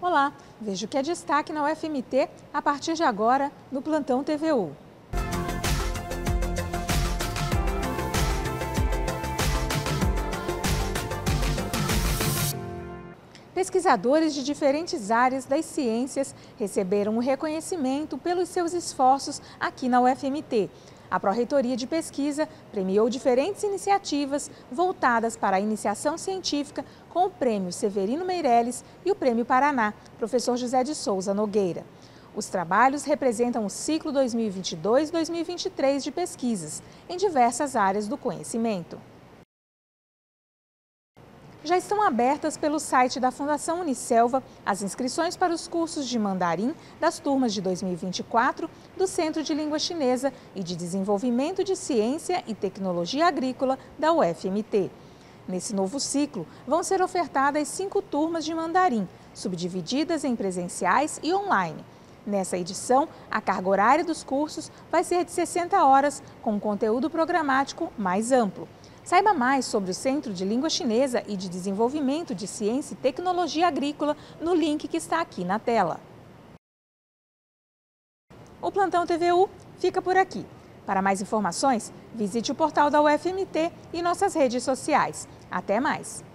Olá, veja o que é destaque na UFMT a partir de agora no Plantão TVU. Pesquisadores de diferentes áreas das ciências receberam um reconhecimento pelos seus esforços aqui na UFMT. A Pró-Reitoria de Pesquisa premiou diferentes iniciativas voltadas para a iniciação científica com o Prêmio Severino Meirelles e o Prêmio Paraná, professor José de Souza Nogueira. Os trabalhos representam o ciclo 2022-2023 de pesquisas em diversas áreas do conhecimento. Já estão abertas pelo site da Fundação Unicelva as inscrições para os cursos de mandarim das turmas de 2024 do Centro de Língua Chinesa e de Desenvolvimento de Ciência e Tecnologia Agrícola da UFMT. Nesse novo ciclo, vão ser ofertadas 5 turmas de mandarim, subdivididas em presenciais e online. Nessa edição, a carga horária dos cursos vai ser de 60 horas, com conteúdo programático mais amplo. Saiba mais sobre o Centro de Língua Chinesa e de Desenvolvimento de Ciência e Tecnologia Agrícola no link que está aqui na tela. O Plantão TVU fica por aqui. Para mais informações, visite o portal da UFMT e nossas redes sociais. Até mais!